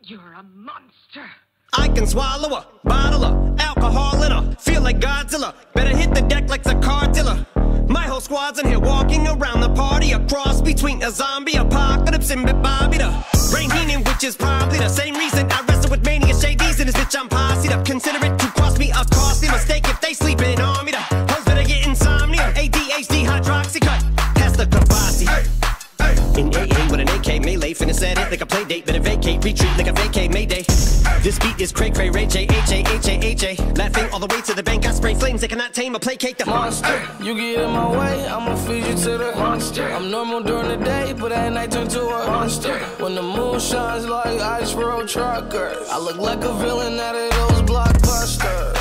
You're a monster. I can swallow a bottle of alcohol in her. Feel like Godzilla. Better hit the deck like the car dealer. My whole squad's in here walking around the party. A cross between a zombie apocalypse and Bobby the Rain Heenan, which is probably the same reason I wrestle with mania shades in this bitch. I'm posse up. Consider it to cost me a costly mistake if they sleeping on me. The hoes better get insomnia. ADHD hydroxy cut. Pass the Kavasi. In AA with an AK melee, finna set it like a play date. Better vacate, retreat like a vacay Mayday. This beat is cray cray, Ray J, H-A-H-A-H-A. Laughing all the way to the bank, I spray flames. They cannot tame or placate the monster. You get in my way, I'ma feed you to the monster. I'm normal during the day, but at night turn to a monster. When the moon shines like ice road truckers, I look like a villain out of those blockbusters.